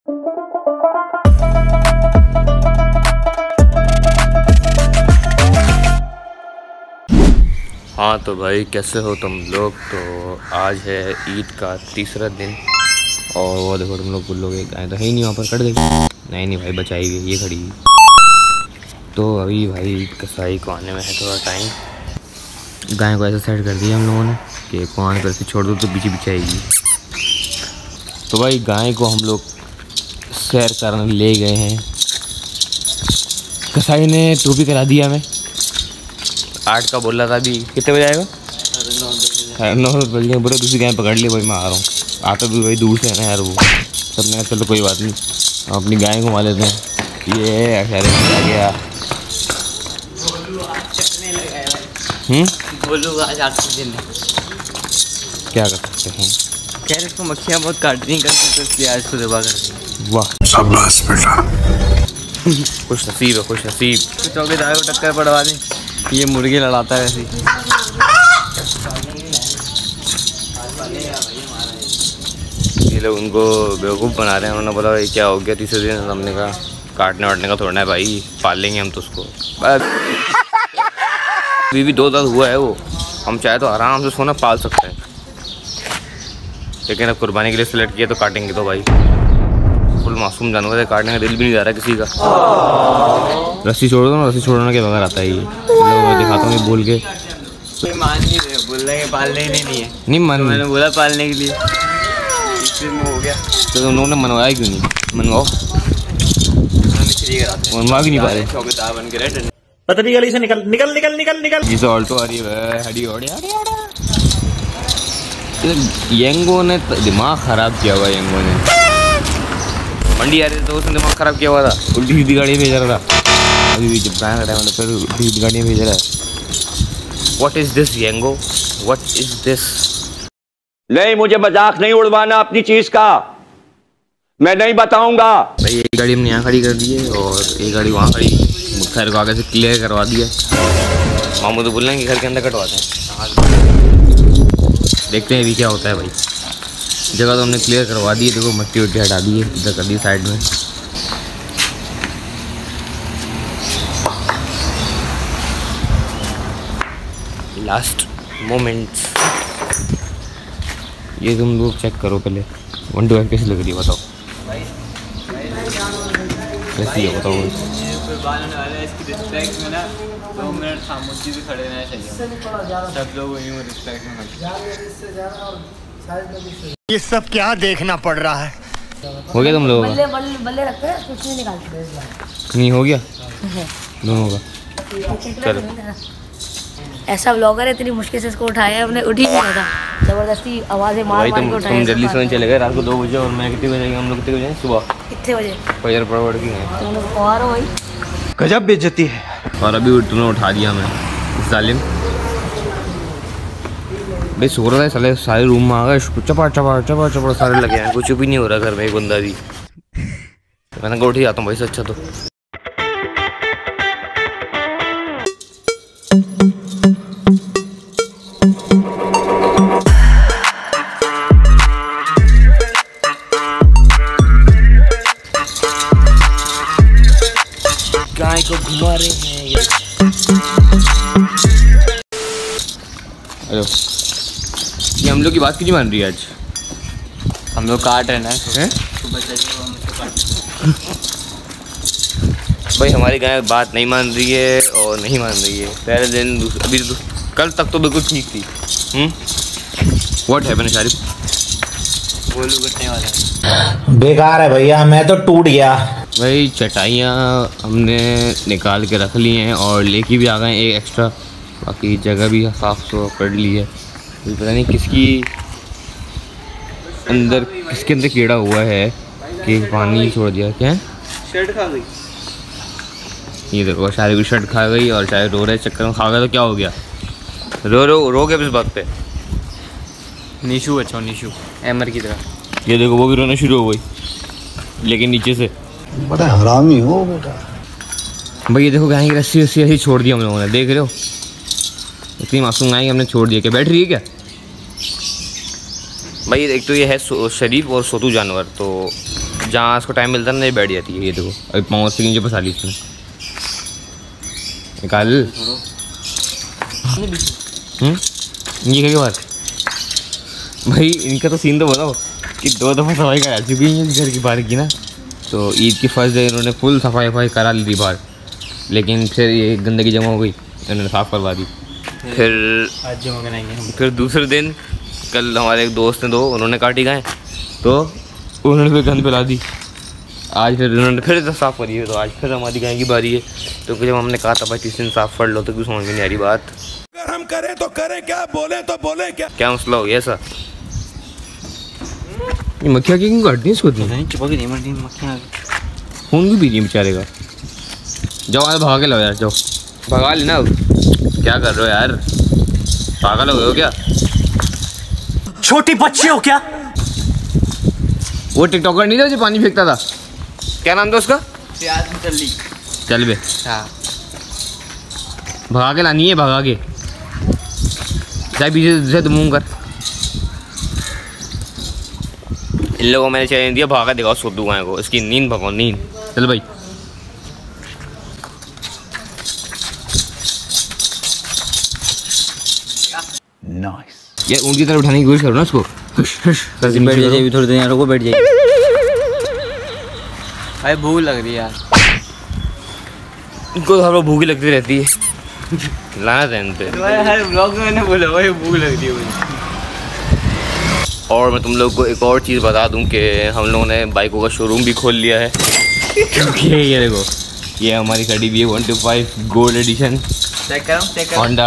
हाँ तो भाई कैसे हो तुम लोग। तो आज है ईद का तीसरा दिन और वो देखो तुम लोग गाय तो है ही नहीं वहाँ पर, कट गई। नहीं भाई बचाई गई, ये खड़ी। तो अभी भाई कसाई को आने में है थोड़ा टाइम। गाय को ऐसा सेट कर दिया हम लोगों ने कि कुआं पर से छोड़ दो तो पीछे पीछे आएगी। तो भाई गाय को हम लोग सैर करने ले गए हैं। कसाई ने टोपी करा दिया हमें। 8 का बोल रहा था, अभी कितने बजे आएगा? 9 बजे। बोले दूसरी गाय पकड़ ली भाई, मैं आ रहा हूँ। आता भी भाई दूर से है ना यार वो। तब मैंने चलो कोई बात नहीं, हम अपनी गाय घुमा लेते हैं। ये अखैर आ गया। बोलूँगा आज 8 दिन क्या कर सकते हैं। कह रहे इसको मक्खियाँ बहुत काट रही करती तो इसलिए आज को दबा कर दी। वाह शाबाश बेटा। खुश नसीब है, खुश नसीब। चौकीदार को टक्कर पड़वा दी, ये मुर्गी लड़ाता है ऐसी। ये लोग उनको बेवकूफ़ बना रहे हैं। उन्होंने बोला भाई क्या हो गया तीसरे दिन। हमने कहा काटने वाटने का थोड़ा है भाई, पाल लेंगे हम तो उसको। अभी भी 2 दांत हुआ है वो, हम चाहे तो आराम से सोना पाल सकते हैं, लेकिन अब कुर्बानी के लिए सिलेक्ट किया तो काटेंगे तो भाई। फुल मासूम जानवर है, काटने का दिल भी नहीं जा रहा किसी का। रस्सी छोड़ दो ना, रस्सी छोड़ने के बगैर आता है ये। मैं दिखाता हूँ बोल के। मान नहीं रहे, बोल रहे हैं पालने ही नहीं है। नहीं मान, मैंने बोला पालने के लिए, इसलिए हो गया। तो तुम लोगों ने मनवाया क्यों नहीं? मनवाओ। मनवा भी नहीं पा रहे। चौकीदार बन के रहते। पता नहीं गली से निकल निकल निकल निकल निकल। जिसे ऑल्टो आ रही है, हडी ओढ़े येंगो ने दिमाग ख़राब किया हुआ। येंगो ने मंडी आ रही थी तो उसने दिमाग ख़राब किया हुआ था, उल्टी सीधी गाड़ी भेज रहा था। अभी भी जब बैंक टाइम फिर उल्टी सीधी गाड़ी भेज रहा है। व्हाट इज़ दिस येंगो, व्हाट इज़ दिस? नहीं, मुझे मजाक नहीं उड़वाना अपनी चीज़ का, मैं नहीं बताऊंगा। भाई एक गाड़ी हमने यहाँ खड़ी कर दी है और एक गाड़ी वहाँ खड़ी। खैर को आगे से क्लियर करवा दिया। मामू तो बोल रहे हैं कि घर के अंदर कटवाते हैं। देखते हैं अभी क्या होता है भाई। जगह तो हमने क्लियर करवा दी है, देखो मट्टी वट्टी हटा दी है, इधर कर दी साइड में। लास्ट मोमेंट्स ये तुम लोग चेक करो पहले। 1 2 कैसी लग रही है बताओ, कैसी है बताओ। इसकी रिस्पेक्ट में ना 2 मिनट खामोशी से खड़े रहना चाहिए। सब लोग वही रिस्पेक्ट में खड़े। ये सब क्या देखना पड़ रहा है। हो गया तुम लोगों का? बल्ले रखते हैं, कुछ नहीं निकालते। नहीं हो गया दोनों का। चलो ऐसा ब्लॉगर है, इतनी मुश्किल से इसको उठाया है, हमने उठ ही नहीं रहा था, जबरदस्ती आवाज़ें मार भाई मार के उठाया। तुम जल्दी सोने चले गए रात को 2 बजे और मैं कितने बजे जाएंगे? हम लोग कितने बजे सुबह? कितने बजे? फजर पढ़ के गए। तुम लोग और हो भाई, गजब बेइज्जती है। और अभी तुमने उठा दिया हमें जालिम। भाई सो रहा है सारे रूम में आ गए, चपा चपा चपा चपा सारे लगे हैं, कुछ भी नहीं हो रहा घर में एक बंदा भी। मैंने कहा उठ ही जाता हूँ भाई से अच्छा तो। गाय को घुमा रहे हैं ये। हेलो, ये हम लोग की बात क्यों नहीं मान रही है आज? हम लोग काट रहे ना हैं? भाई हमारी गाय बात नहीं मान रही है और नहीं मान रही है। पहले दिन अभी कल तक तो बिल्कुल ठीक थी। What happened Sharif? बोलू कटने वाला है। बेकार है भैया, मैं तो टूट गया। भाई चटाइयाँ हमने निकाल के रख ली हैं और लेके भी आ गए एक एक्स्ट्रा। बाकी जगह भी साफ सुथरा कर ली है। पता नहीं किसके अंदर कीड़ा हुआ है कि पानी छोड़ दिया। क्या शर्ट खा गई? ये देखो शायद भी शर्ट खा गई और शायद रो रहे चक्कर में खा गया तो क्या हो गया? रो गए इस बात पे। निशु अच्छा निशु एमर की तरह। ये देखो वो भी रोना शुरू हो गई, लेकिन नीचे से। बड़ा हरामी हो बेटा। भाई ये देखो गाय की रस्सी ऐसी छोड़ दी हम लोगों ने, देख रहे हो? इतनी मासूम गाय हमने छोड़ दिया। क्या बैठ रही है क्या? भाई एक तो ये है शरीफ और सोतू जानवर, तो जहाँ उसको टाइम मिलता है ना ये बैठ जाती है। ये देखो अभी 5 सेकंड जो फंसा ली इसने। निकाल। ये क्या बात भाई, इनका तो सीन तो बताओ कि 2 दफ़ा सफाई करा चुकी है घर की बाहर की ना। तो ईद की फर्स्ट डे इन्होंने फुल सफाई करा ली थी बाहर, लेकिन फिर ये गंदगी जमा हो गई, इन्होंने साफ़ करवा दी। फिर आज जमा कराएंगे हम। फिर दूसरे दिन कल हमारे एक दोस्त ने 2 उन्होंने काटी गए, तो उन्होंने फिर गंद फैला दी। आज फिर उन्होंने फिर साफ़ करी है, तो आज फिर हमारी गाय की बारी है। तो जब हमने कहा था भाई 30 दिन साफ़ कर लो, तो क्यों समझ में नहीं आ रही बात। अगर हम करें तो करें क्या, बोले तो बोले क्या मसला हो गया ऐसा। ये मक्खियाँ क्यों काटती हैं इसको इतनी? नहीं चिपक नहीं मरती मक्खियाँ। खून भी पी रही है बेचारे का। जाओ यार भगा के लो यार, जाओ भगा लेना। अब क्या कर रहे हो यार, पागल हो गए हो क्या? छोटी बच्ची हो क्या? वो टिकटॉकर नहीं था जो पानी फेंकता था, क्या नाम था उसका? चल बे। हाँ भगा के लानी है, भगा के जाए पीछे से तुम मुँह कर। इन लोगों को मैंने चैलेंज दिया, भागा दिखाओ सोदू गाय को, इसकी नींद भगाओ नींद। चल भाई नाइस। ये ऊँट की तरफ उठाने की कोशिश करो ना उसको। बैठ जाइए थोड़ी देर, रुको बैठ जाइए। भाई भूख लग रही है यार। इनको तो हर रोज भूख लगती रहती है। लाना रहने पे हर ब्लॉग में मैंने बोला भाई भूख लग रही है मुझे। और मैं तुम लोग को एक और चीज़ बता दूं कि हम लोगों ने बाइकों का शोरूम भी खोल लिया है। क्योंकि ये देखो ये हमारी खड़ी भी है 125 गोल्ड एडिशन चेक करो होंडा।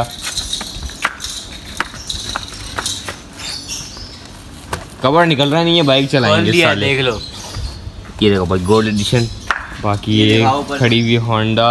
कवर निकल रहा नहीं है, बाइक चलाएंगे साले। देख लो ये देखो भाई गोल्ड एडिशन। बाकी ये खड़ी हुई होंडा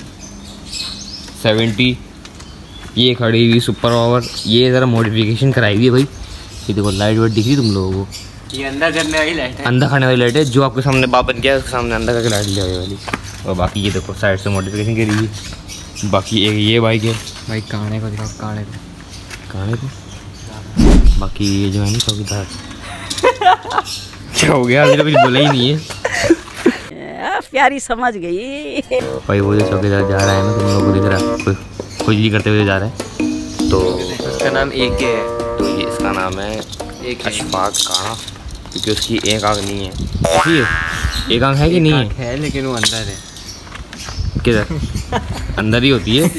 70, ये खड़ी हुई सुपर पावर, ये ज़रा मॉडिफिकेशन कराई हुई है भाई। ये देखो लाइट वाइट दिख रही तुम लोगों को, ये अंदर करने वाली लाइट है, अंदर खाने वाली लाइट है जो आपके सामने बाप बन गया उसके सामने अंदर करके लाइट लगाई वाली। और बाकी ये देखो साइड से मॉडिफिकेशन करी है। बाकी एक ये बाइक है भाई काने को दिखाओ, काने को। बाकी ये जो है ना चौकीदार। क्या हो गया, अभी तो कुछ बोला ही नहीं है। प्यारी समझ गई। भाई वो जो चौकीदार जा रहा है ना तुम लोगों को दिख रहा है, कुछ भी करते हुए जा रहा है। तो उसका नाम एक है, तो ये इसका नाम है एक अशफाक काना, क्योंकि उसकी एक आँख नहीं है। ऐसी है, एक आँख है कि नहीं है? लेकिन वो अंदर है। किधर? अंदर ही होती है।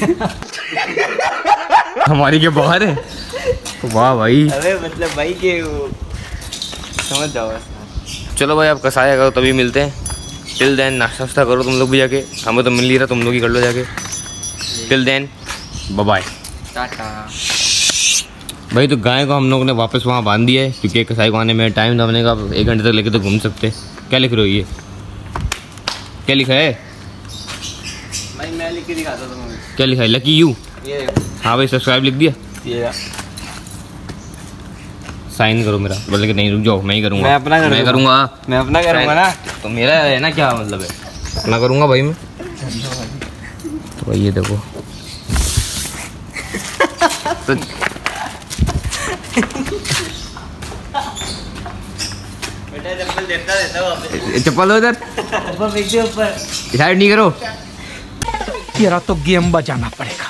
हमारी के बाहर है। वाह भाई, अरे मतलब भाई के वो समझ जाओ। चलो भाई आप कसाया करो तभी मिलते हैं। टिल देन नाश्ता करो तुम लोग भी जाके, हमें तो मिल नहीं रहा, तुम लोग ही कर लो जाके। Till then bye bye, tata. भाई तो गाय को हम लोगों ने वापस वहाँ बांध दिया है, क्योंकि कसाई को आने में टाइम था। हमने कहा 1 घंटे तक लेके तो घूम सकते। क्या लिख रहे हो, ये क्या लिखा है? भाई मैं लिख के दिखाता था तुम्हें। क्या लिखा है? Lucky you. ये हाँ भाई सब्सक्राइब लिख दिया। ये साइन करो मेरा। बोले कि नहीं रुक जाओ, मैं ही करूँगा। मैं अपना मैं करूँगा। मैं अपना करूँगा ना। तो मेरा है ना, क्या मतलब है, अपना करूँगा भाई मैं। तो भाई ये देखो तो बेटा चप्पल देता वापस। चप्पल उधर ऊपर फेंक दे, ऊपर साइड नहीं करो। तेरा तो गेम बजाना पड़ेगा।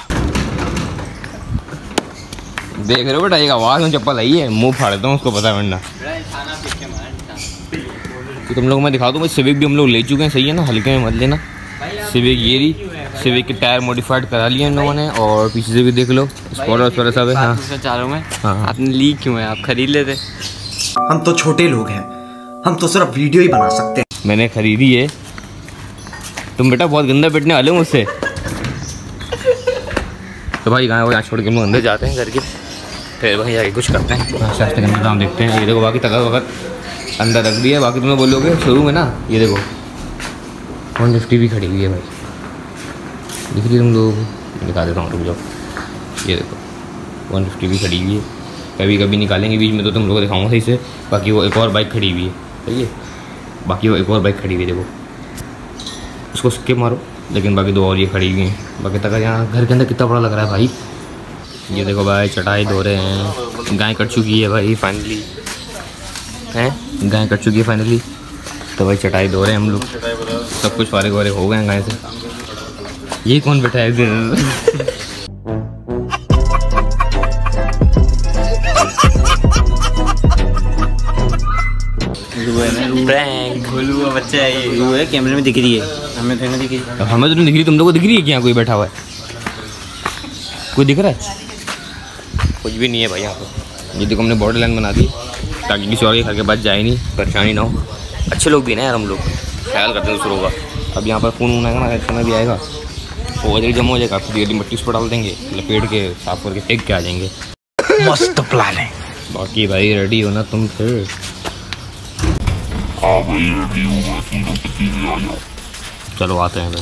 देख रहे हो बेटा, एक आवाज़ में चप्पल आई है, मुंह फाड़ देता हूँ उसको, पता है वरना। खाना फेंक के मार। तो तुम लोग मैं दिखा दूँ भाई, सिविक भी हम लोग ले चुके हैं, सही है ना, हल्के में मत लेना। सिविक ये रही, सिविक के टायर मॉडिफाइड करा लिए इन लोगों ने, और पीछे से भी देख लो स्पॉइलर सब है। हाँ चारों में हाँ। आपने लीक क्यों है? आप खरीद लेते। हम तो छोटे लोग हैं, हम तो सिर्फ वीडियो ही बना सकते हैं। मैंने खरीदी है। तुम बेटा बहुत गंदा पिटने वाले हो मुझसे। तो भाई गाय वो यहाँ छोड़ के हम लोग अंदर जाते हैं घर के, फिर वहीं जाके कुछ करते हैं, नाश्ता के अंदर काम देखते हैं। ये देखो बाकी तक वक्त अंदर रख दिया। बाकी तुम्हें बोलोगे शुरू में ना, ये देखो 150 भी खड़ी हुई है भाई, दिख रही तुम लोगों को? दिखा देता हूँ, रुक जाओ। ये देखो 150 भी खड़ी हुई है। कभी कभी निकालेंगे बीच में तो तुम लोग को दिखाऊंगा सही से। बाकी वो एक और बाइक खड़ी हुई है, सही है। बाकी वो एक और बाइक खड़ी हुई है, देखो उसको स्किप मारो। लेकिन बाकी 2 और ये खड़ी हुई हैं। बाकी तक यहाँ घर के अंदर कितना बड़ा लग रहा है भाई। ये देखो भाई चटाई धो रहे हैं। गाय कट चुकी है भाई फाइनली, हैं गाय कट चुकी है फाइनली। तो भाई चटाई धो रहे हैं हम लोग, सब कुछ फारिग वारिग हो गए हैं गाय से। ये कौन बैठा है इधर? प्रैंक भोलू का बच्चा है ये। वो है कैमरे में दिख रही है, हमें तो नहीं दिख रही। हमें तो नहीं दिख रही, तुम लोग को दिख रही है क्या? कोई बैठा हुआ है? कोई दिख रहा है? कुछ भी नहीं है भाई यहाँ पर। ये देखो हमने बॉर्डर लाइन बना दी ताकि किसी और के घर के पास जाए नहीं, परेशानी ना हो। अच्छे लोग भी ना यार, हम लोग ख्याल करते हैं दूसरों का। अब यहाँ पर खून वून आएगा ना, समय भी आएगा, वो वजह जमा हो जाएगा, फिर मिट्टी पर डाल देंगे, लपेट के साफ करके फेंक के आ जाएंगे। मस्त प्लान है। बाकी भाई रेडी हो ना तुम? फिर चलो आते हैं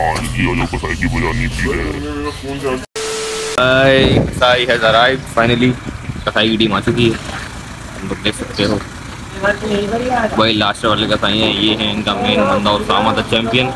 भाई। कसाई हैज अराइव्ड फाइनली। कसाई की टीम आ चुकी है, हम लोग देख सकते हो। वही लास्ट वाले कसाई हैं, ये हैं इनका मेन बंदा और सामा द चैंपियन।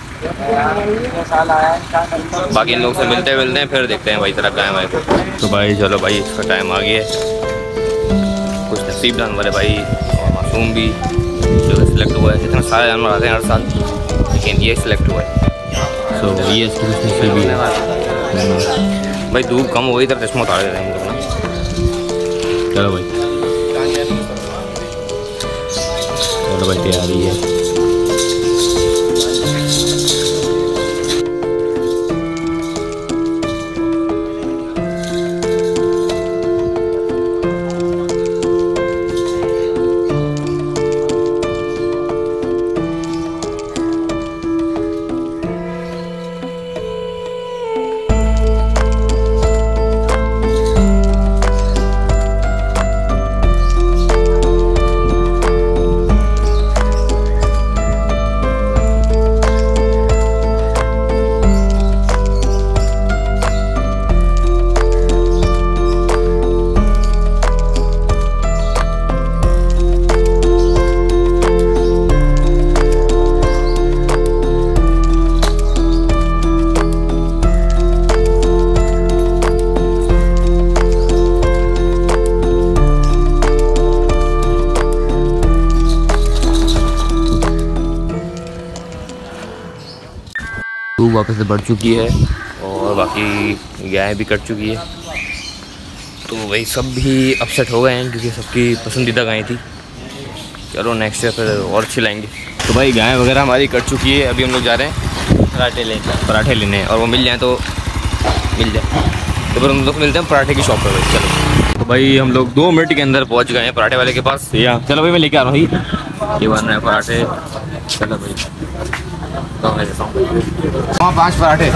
बाकी इन लोग से मिलते हैं फिर देखते हैं भाई तरह टाइम आए तो भाई चलो भाई इसका टाइम आ गया है। कुछ नसीबदान वाले भाई और मासूम भी जो सिलेक्ट हुआ है। इतना सारे जानवर आते हैं हर साल, लेकिन ये सिलेक्ट हुआ है। सो ये इसकी कुछ नसीब भी है भाई। धूप कम हो गई तरह चश्मा उतार देते हैं हम लोग ना। चलो भाई तैयारी है। धूप वापस से बढ़ चुकी है और बाकी गाय भी कट चुकी है। तो वही सब भी अपसेट हो गए हैं क्योंकि सबकी पसंदीदा गाय थी। चलो नेक्स्ट ईयर फिर और खिलाएंगे। तो भाई गाय वगैरह हमारी कट चुकी है, अभी हम लोग जा रहे हैं पराठे लेने और वो मिल जाए तो मिल जाए तो फिर हम लोग मिलते हैं पराठे की शॉप पर भाई। चलो तो भाई हम लोग 2 मिनट के अंदर पहुंच गए हैं पराठे वाले के पास। चलो भाई मैं लेके आ रहा हूँ, ये बन रहे हैं पराठे। चलो भाई तो मैं देता हूँ 5 पराठे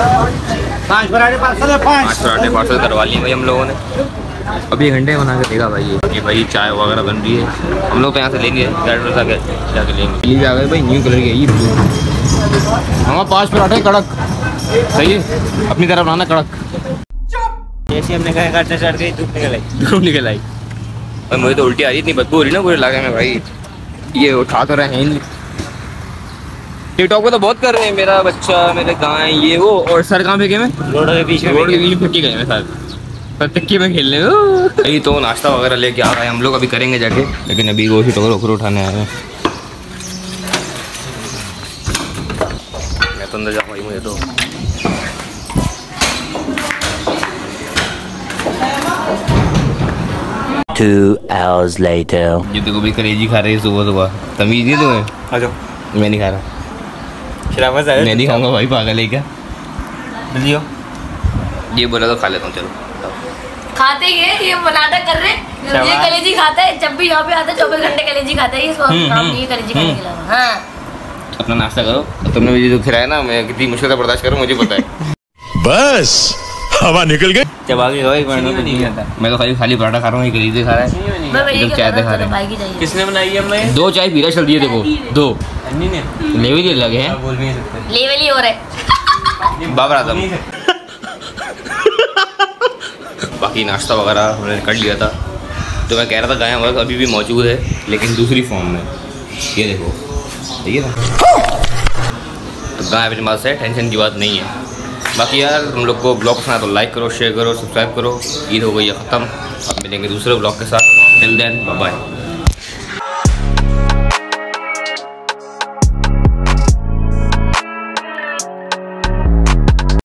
पार्सल करवा लिए भाई हम लोगों ने। अभी 1 घंटे बना के देगा भाई। ये भाई चाय वगैरह बन रही है, हम लोग तो यहाँ से लेंगे गाड़ी जाके लेंगे। ये आ गए भाई न्यू कलर की हमारा 5 पराठे कड़क। सही है, अपनी तरफ बनाना कड़क। जैसे हमने कहा काटने स्टार्ट करी धूप निकल आई और मुझे तो उल्टी आ रही, इतनी बदबू हो रही ना पूरे इलाके में भाई। ये उठा तो रहे हैं, टिकटॉक पे तो बहुत कर रहे हैं, मेरा बच्चा मेरे गाय ये वो, और सर कहाँ फेंके में रोड के बीच में फेंके गए मैं सर टिक्की में खेलने में। यही तो नाश्ता वगैरह लेके आ रहे हैं हम लोग, अभी करेंगे जाके, लेकिन अभी वो ही टोकर उठाने आए हैं। मैं तो अंदर जा पाई, मुझे तो Two hours later. ये देखो भाई कलेजी खा रहे हैं सुबह सुबह। तमीज़ नहीं तुम्हें? आ जाओ। मैं नहीं खा रहा, शराबत है। मैं नहीं खाऊंगा भाई, पागल है क्या? लियो ये बोला तो खा लेता हूँ। चलो खाते ये नाटक कर रहे हैं। ये कलेजी खाता है, जब भी यहाँ पे आता है 24 घंटे कलेजी खाता है। इसको काम नहीं है कलेजी खाने के अलावा। हाँ अपना नाश्ता करो। तुमने मुझे जो खिलाया ना, मैं कितनी मुश्किल से बर्दाश्त करूँ मुझे पता है। बस हवा निकल गई। जब आगे भाई मैं तो खाली पराठा खा रहा हूँ, कलेजी खा रहा है, चाय खा रहे हैं। किसने बनाई है? मैं 2 चाय पी रहा चल दिए देखो 2 अन्नी ने लेवल ही लगे हैं, बोल भी नहीं सकते। लेवल ही हो रहे बाबर आदम। बाकी नाश्ता वगैरह हमने कर लिया था। तो मैं कह रहा था गाय हमारे अभी भी मौजूद है, लेकिन दूसरी फॉर्म में। ये देखो, ठीक है ना, तो गाय अपने पास है, टेंशन की बात नहीं है। बाकी यार हम लोग को ब्लॉग पसंद तो लाइक करो, शेयर करो, सब्सक्राइब करो। ईद हो गई है ख़त्म, अब मिलेंगे दूसरे ब्लॉग के साथ। Till then bye bye.